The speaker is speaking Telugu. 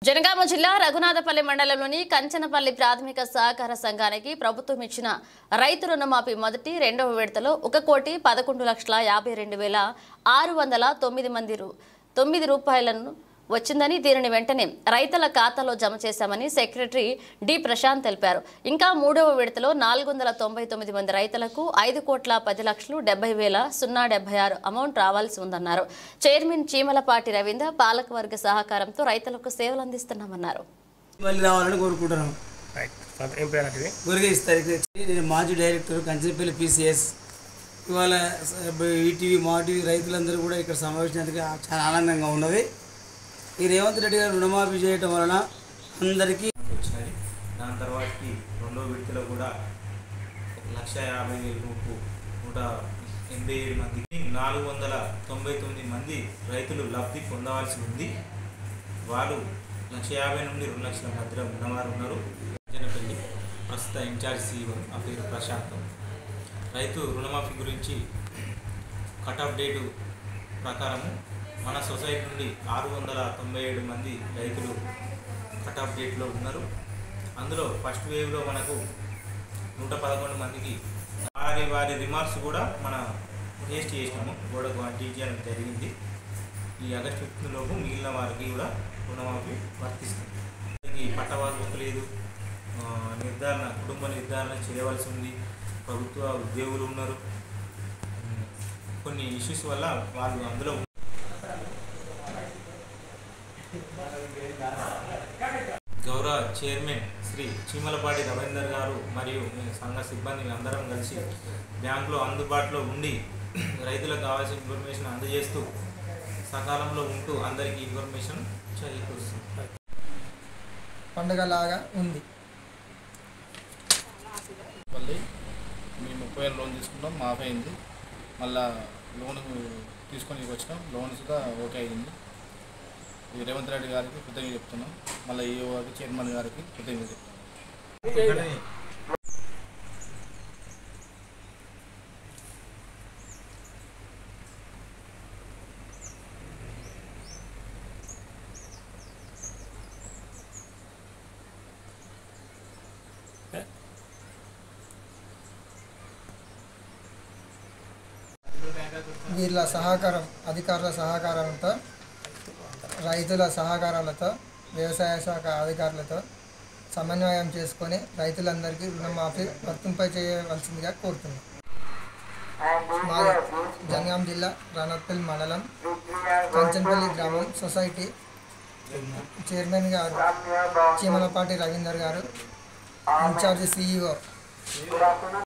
జనగామ జిల్లా రఘునాథపల్లి మండలంలోని కంచనపల్లి ప్రాథమిక సహకార సంఘానికి ప్రభుత్వం ఇచ్చిన రైతు రుణమాఫీ మొదటి రెండవ విడతలో 1,52,52,609 రూపాయలను వచ్చిందని దీనిని వెంటనే రైతుల ఖాతాలో జమ చేశామని సెక్రటరీ డి ప్రశాంత్ తెలిపారు. ఇంకా మూడవ విడతలో 499 మంది రైతులకు 5,10,70,076 అమౌంట్ రావాల్సి ఉందన్నారు. చైర్మన్ చీమలపాటి రవీంద్ర పాలకవర్గ సహకారంతో రైతులకు సేవలు అందిస్తున్నామన్నారు. మాజీ డైరెక్టర్ కంచనపల్లి PCS ఇవాళ ఈటీవీ మాటీవీ రైతులందరూ కూడా ఇక్కడ సమావేశానికి చాలా ఆనందంగా ఉన్నది. ఈ రేవంత్ రెడ్డి గారు రుణమాఫీ చేయటం వలన అందరికీ వచ్చినాయి. దాని తర్వాతకి రెండో విడతలో కూడా 1,50,187 మందికి 499 మంది రైతులు లబ్ధి పొందవలసి ఉంది. వాళ్ళు 1,50,000 నుండి 2 లక్షల మధ్యలో ఉన్నవారు ఉన్నారు. జనపల్లి ప్రస్తుత ఇన్ఛార్జ్ CEO ఆ పేరు ప్రశాంత్. రైతు రుణమాఫీ గురించి కట్ ఆఫ్ డేటు ప్రకారము మన సొసైటీ నుండి 697 మంది రైతులు కట్ ఆఫ్ డేట్లో ఉన్నారు. అందులో ఫస్ట్ వేవ్లో మనకు 111 మందికి వారి రిమార్క్స్ కూడా మన టేస్ట్ చేసినాము. గోడకు అంటించడం జరిగింది. ఈ ఆగస్టు 15 లోపు మిగిలిన వారికి కూడా రుణమాఫీ వర్తిస్తుంది. పట్టవాసు లేదు, కుటుంబ నిర్ధారణ చేయవలసి ఉంది. ప్రభుత్వ ఉద్యోగులు ఉన్నారు. కొన్ని ఇష్యూస్ వల్ల వాళ్ళు అందులో గౌరవ చైర్మన్ శ్రీ చీమలపాటి రవీందర్ గారు మరియు సంఘ సిబ్బంది అందరం కలిసి బ్యాంకులో అందుబాటులో ఉండి రైతులకు కావాల్సిన ఇన్ఫర్మేషన్ అందజేస్తూ సకాలంలో ఉంటూ అందరికీ ఇన్ఫర్మేషన్ చేకూరుస్తుంది. పండుగలాగా ఉంది. మళ్ళీ మేము 30,000 లోన్ తీసుకుంటాం, మాఫ్ అయింది. మళ్ళా లోన్ తీసుకొని వచ్చినాం, లోన్ కూడా ఓకే అయింది. ఈ రేవంత్ రెడ్డి గారికి కృతజ్ఞత చెప్తున్నాం. మళ్ళీ ఈఓ గారికి, చైర్మన్ గారికి కృతజ్ఞత చెప్తున్నాం. వీళ్ళ సహకారం, అధికారుల సహకారంతో, రైతుల సహకారాలతో, వ్యవసాయ శాఖ అధికారులతో సమన్వయం చేసుకొని రైతులందరికీ రుణమాఫీ వర్తింపచేయవలసిందిగా కోరుతున్నాం. మాది జనగాం జిల్లా రఘునాథపల్లి మండలం కంచనపల్లి గ్రామం సొసైటీ చైర్మన్ గారు చీమలపాటి రవీందర్ గారు, ఇన్ఛార్జి CEO